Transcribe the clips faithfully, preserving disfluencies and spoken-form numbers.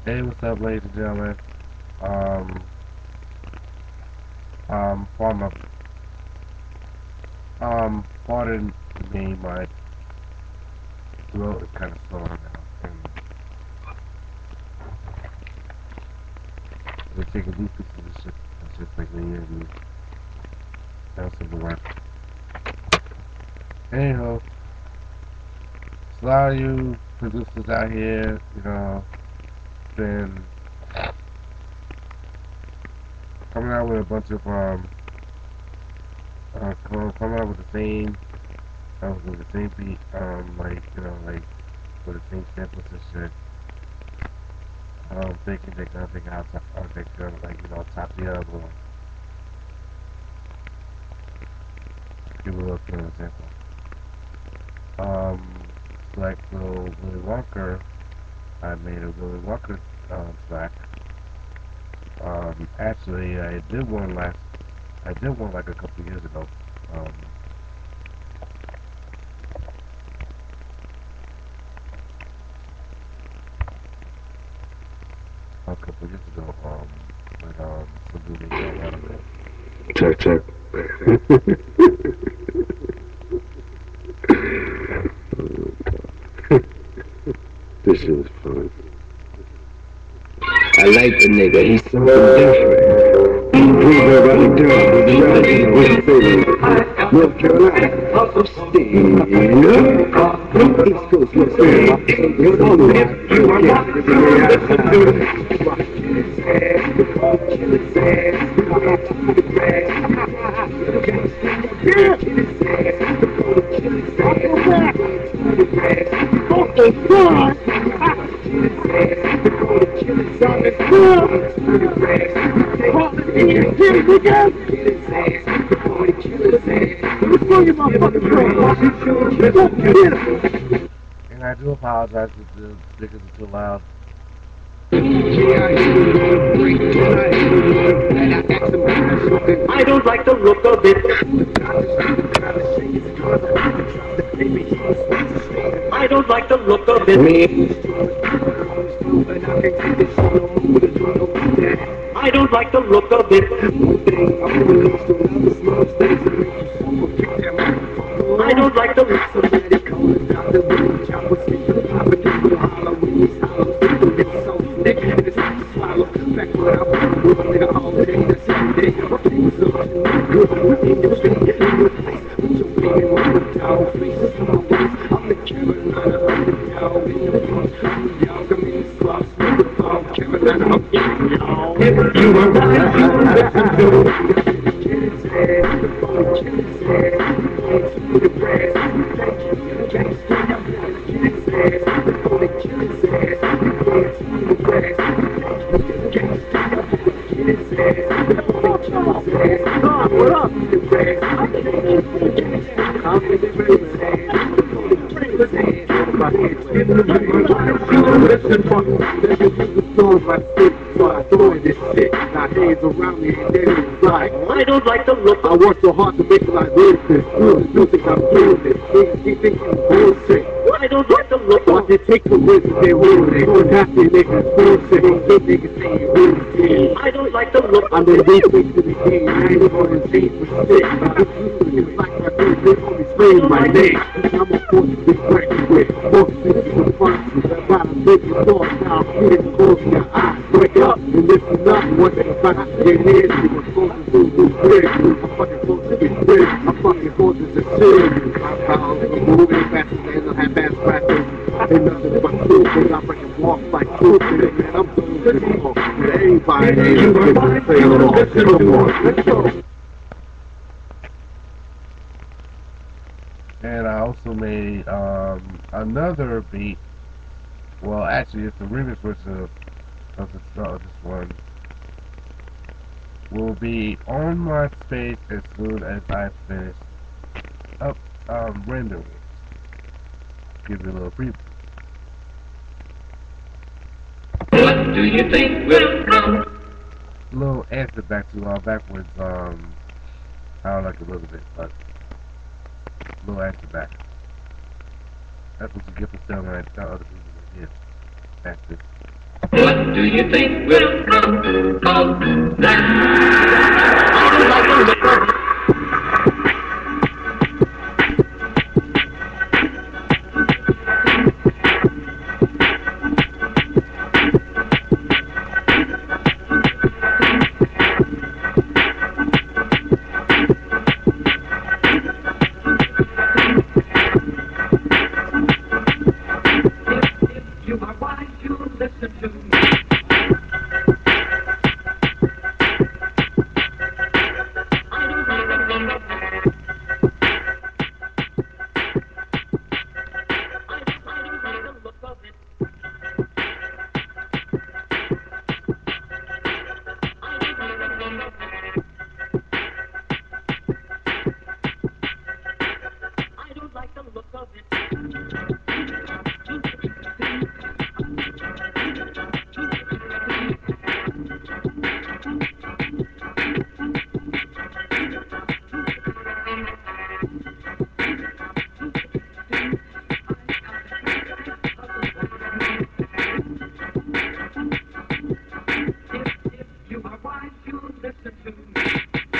Hey, what's up, ladies and gentlemen? Um, um, pardon, um, pardon me, my throat is kind of sore now, and they're taking deep pieces of shit, it's just like the interview. That's the work. Anyhow, a lot of you producers out here, you know, been coming out with a bunch of, um, uh, coming out with the same, uh, with the same beat, um, like, you know, like, with the same samples and shit. Um, thinking they're gonna think out, uh, they're gonna, like, you know, top the other one. Give a little clear example. Um, like little Willy Wonka, I made a Willy Wonka, um, track. Um, actually, I did one last, I did one like a couple years ago. Um, a couple years ago, um, with, um, some dude named Heartless. Check, check. This shit is fun. I like the nigga, he's something different. He's a running down with the riding with the North Carolina, upstate. East Coast, West Coast, you're on the left, you are not the And I do apologize if the speakers are too loud. I don't like the look of it. I don't like the look of it. I don't like the look of it. I don't like the look of it. I don't like the look. I work so hard to make it like this. You think I'm doing this? You think I'm bullshit? I don't like the look. But they take the risk, they will. They don't have to make it bullshit. Good niggas say you really. I don't like the look. I'm the least thing to the game. I ain't gonna change for shit. It's like I do, they only explain my name. I'm a force to be reckoned with. Force to be responsible. About to make your thoughts now. Getting close to your eyes. Wake up and listen up. What they find in here. You were supposed to do this big. I'm fucking close to be big. I'm fucking close to the serious. I'm powerful. I'm moving faster than I have fast practice. Ain't nothing but truth. And I freaking walk like truth. Man, I'm doing this all. Everybody ain't gonna say it all. Come on, let's go. And I also made um, another beat. Well, actually, it's a remix version of this, uh, this one. Will be on my page as soon as I finish up um, rendering. Give you a little preview. What do you think will come? A little answer back to uh, backwards. Um, I don't like a little bit, but a little answer back. That's what you get for telling like other people to get. That's it. What do you think will come of that? If you are wise, you listen to me. I don't like the look of it. If you are wise, you listen to me.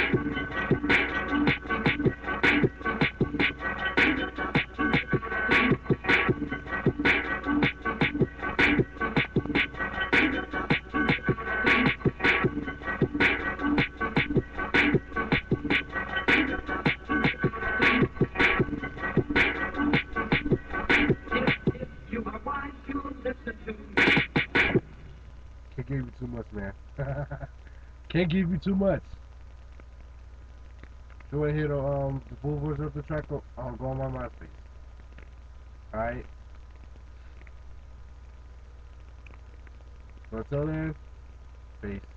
If you are wise, you listen to me. Can't give you too much, man. Can't give you too much. If you want to hear the um the full version of the track, go, um, go on my MySpace. Alright. So until then, peace.